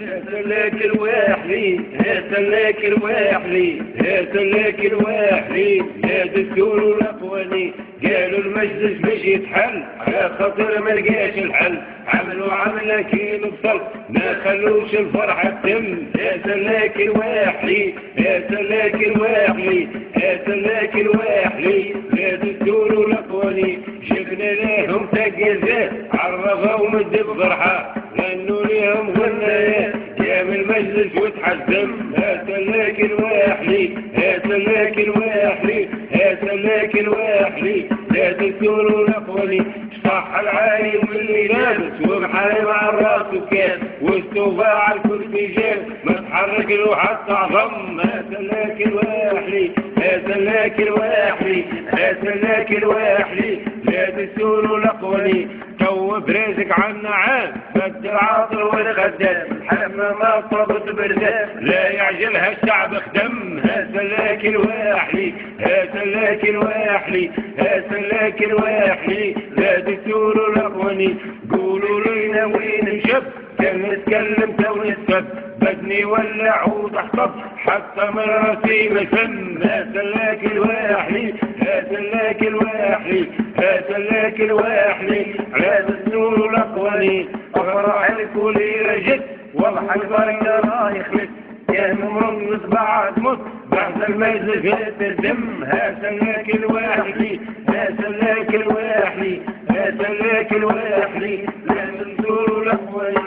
هاتلك الواحلي هاتلك الواحلي هاتلك الواحلي يا دستور الاقواني قالوا المجلس باش يتحل على خاطر ما لقاش الحل عملوا عملة كيلو بصل ما خلوش الفرحة تتم هاتلك الواحلي هاتلك الواحلي هاتلك الواحلي يا دستور الاقواني جبنا لهم تقيزات عرفوا مد بفرحة غنوا ليهم غنايات يا من المجلس وتحزم هاتلك الواحلي هاتلك الواحلي هاتلك الواحلي لا دستور الاقواني صح العايم واللي لابس ومحارب على الراس وكان والسوفا على الكرسي جاب ما تحرك له حتى عظم هاتلك الواحلي هاتلك الواحلي هاتلك الواحلي لا دستور الاقواني تو براسك عنا عام بدل عاطر والخدام حلفنا ما طلبت بردان لا يعجلها الشعب خدم هاتلك الواحلي هاتلك الواحلي هاتلك الواحلي لا دستور الاقواني قولوا لينا وين نشب كان نتكلم تو نسب بدني ولا عود احطب حتى من راسي مسم هاتلك الواحلي هاتلك الواحلي هاتلك الواحلي على دستور الاقواني افرح الكل رجت والله البركه راهي خلت يا مرمز بعد مت بعد المجلس الدم هاتلك الواحلي هاتلك الواحلي هاتلك الواحلي لا دستور الاقواني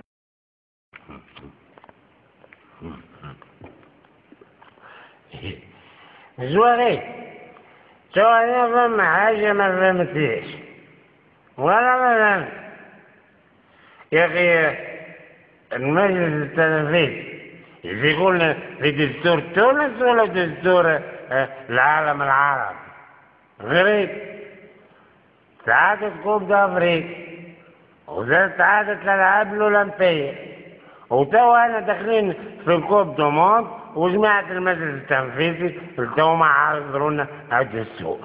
زواري تو انا فهم حاجة ما فهمتيش ولا ما فهمت يا اخي المجلس التنفيذي يقول في دستور تونس ولا دستور العالم العربي غريب سعادة كوب افريقيا وزي سعادة الالعاب الاولمبية وتو انا داخلين في الكوب دوموند وجماعة المجلس التنفيذي تو ما عارضرونا الدستور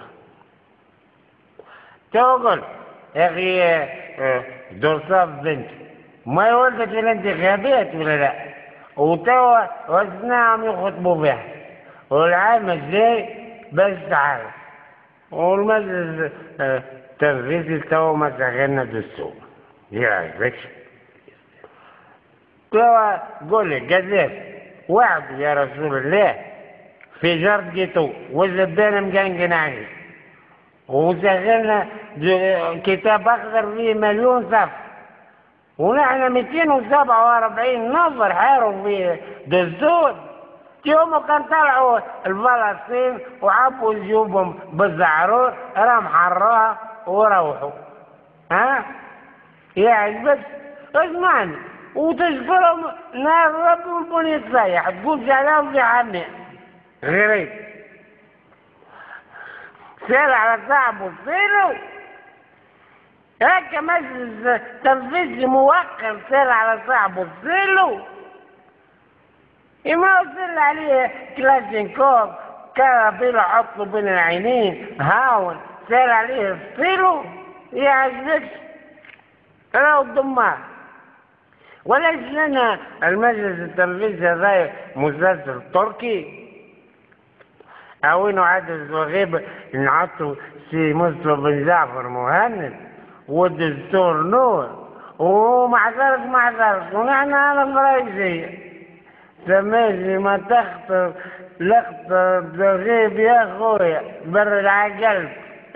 تو قلت يا اخي دورصاف بنت ما ولدت في الانتخابات ولا لا وتوا وزناهم يخطبوا بها والعام الجاي بس تعرف والمجلس التنفيذي تو ما شغلنا دستور يعجبك توا قول لي قداش وعد يا رسول الله في جرد جيتو والزبانة مقنقن عليه وشغلنا كتاب اخضر فيه 1,000,000 صف ونحن 247 نفر حاروا في دستور يوم كان طلعوا الفلسطين وعبوا جيوبهم بالزعرور رام حروها وروحوا ها يعجبك اسمعني وتشكرهم نار ربي والبني يتصيح تقول سلام في عمي غريب سير على صاحبه سيروا هيك مجلس تنفيذي موقر سير على صاحبه سيروا ما وصل عليه كلاشينكوف كرابيل حطه بين العينين هاون سير عليه سيروا يعجبك راهو الدمار وليس لنا المجلس التنفيذي هذا مسلسل تركي او انه عدد وغيب نعطوا سي مسلم بن جعفر مهند والدستور نور ومعذرك ونحن على فرنسية سميجي ما تخطر لقطة بغيب يا اخويا برد على قلب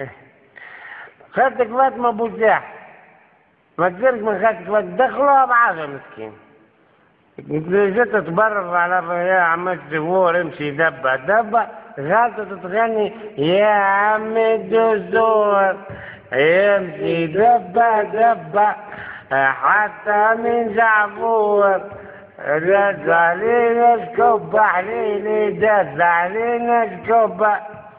خدتك فاطمة بوزاح ما تصيرش من خدتك دخلوها بعضها مسكين جيت تبرر على يا عم الزهور امشي دبة دبة غلطة تتغني يا عم الدستور امشي دبة دبة حتى من جعفور دز علينا الكبة حليلي دز علينا الكبة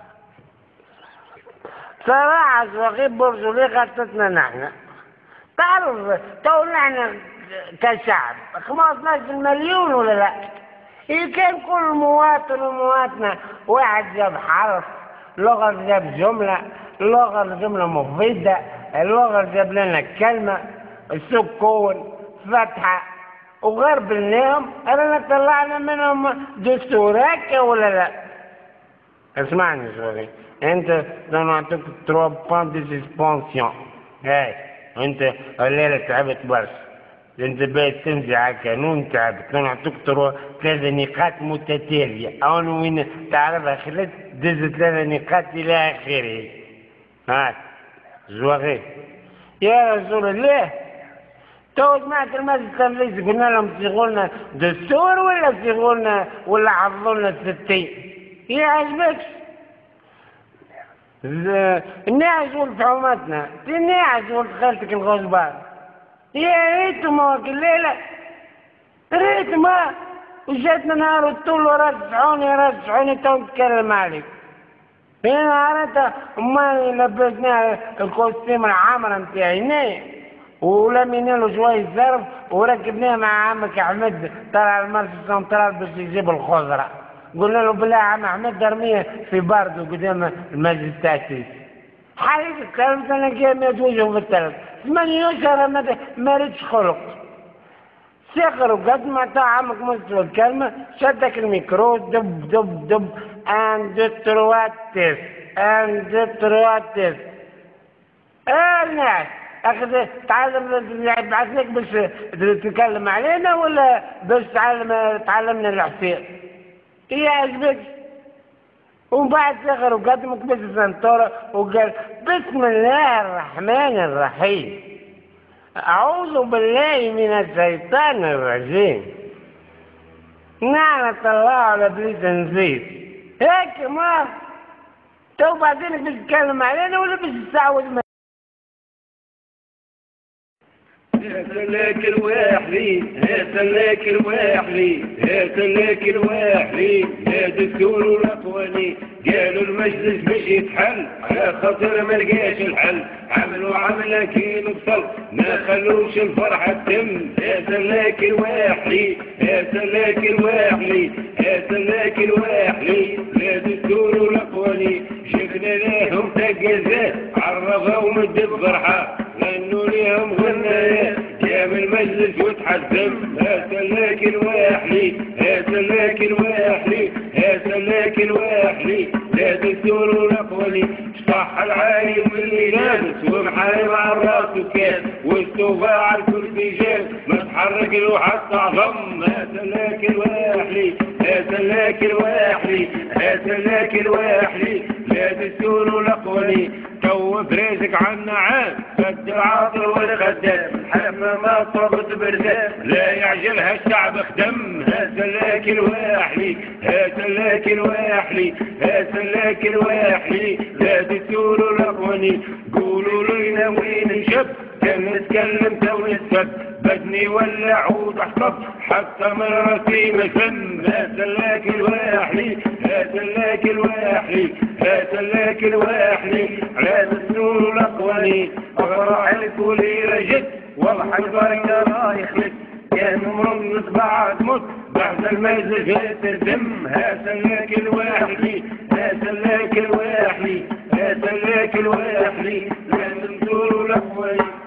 صراحة وغيب برجولي غلطتنا نحن تعرف تو نحن كشعب 15 مليون ولا لا إذا كان كل مواطن ومواطنة واحد جاب حرف لغة جاب جملة اللغة جملة مفيدة اللغة جاب لنا كلمة سكون فتحة وغربلناهم رانا طلعنا منهم دستور هكا ولا لا؟ اسمعني شوي، انت نعطيك 3 بوان دي سسبونسيون. هاي انت الليله تعبت برشا، انت باغي تمشي على القانون تعبت، نعطيك 3 نقاط متتاليه، او وين تعرفها خلت دز 3 نقاط الى اخره. هاي زواغي يا رسول الله، تو سمعت المجلس الرئيسي قلنا لهم صيغوا لنا دستور ولا صيغوا لنا ولا حفظوا لنا 60؟ يا عجبكش الناعش ولد حومتنا، الناعش ولد خالتك الغصبان، يا ريتهم هاك الليلة، ريتهم وجاتنا نهار الطول ورجعوني تو نتكلم عليك. هنا عرفتها امال لبسنا الكوستيم الحمرا نتاعي ولمينا له شوية زرف وركبناه مع عمك احمد طلع المرسى سنترال باش يجيب الخضرة. قلنا له بالله عم احمد ارميه في باردو قدام المجلس التأسيس. حقيقة كلمت انا كيما وجهه في التلف 8 شهر ما ريتش خلق. سخر وقد ما عطاه عمك مستوى الكلمة شدك الميكرو دب دب دب 1 2 3 تيست 1 2 3 تيست. الناس اخذ تعلم يبعث لك باش تتكلم علينا ولا باش تعلمنا الحساب؟ هي عجبك؟ ومن بعد سخر وقدمك بس سنتورة وقال بسم الله الرحمن الرحيم أعوذ بالله من الشيطان الرجيم لعنة الله على ابليس نزيد. هيك ما تو بعدين بتتكلم علينا ولا بتستعوذ من هاتلك الواحلي هاتلك الواحلي هاتلك الواحلي يا دستور الاقواني قالوا المجلس باش يتحل على خاطر ما لقاش الحل عملوا عمله كي نوصل ما خلوش الفرحه تتم. هاتلك الواحلي هاتلك الواحلي هاتلك الواحلي يا دستور الاقواني شفنا لهم تقزات عرفوا مد الفرحه غنوا ليهم غنايات جاب المجلس وتحزم. هاتلك الواحلي هاتلك الواحلي هاتلك الواحلي لا دستور الاقوالي صح العالي واللي لابس ومحارب على الراس وكاس والسوفا على الكرسي جاب ما تحرك له حتى عظم. هاتلك الواحلي هاتلك الواحلي هاتلك الواحلي لا دستور الاقوالي تو فريزك عنا عام قد العاطر والخدام حلفنا ما طربت بردان لا يعجلها الشعب خدم. هاتلك الواحلي هاتلك الواحلي هاتلك الواحلي لا دستور الاقواني قولوا لينا وين نشب كان نتكلم تو نسب بدني ولا عود احطب حتى من راسي مسم. هاتلك الواحلي هاتلك الواحلي هاتلك الواحلي على دستور الاقواني افرح الكل رجد والله البركه رايح لك كان مرمز بعد مت بعد المجلس تردم. هاتلك الواحلي هاتلك الواحلي هاتلك الواحلي لا دستور الاقواني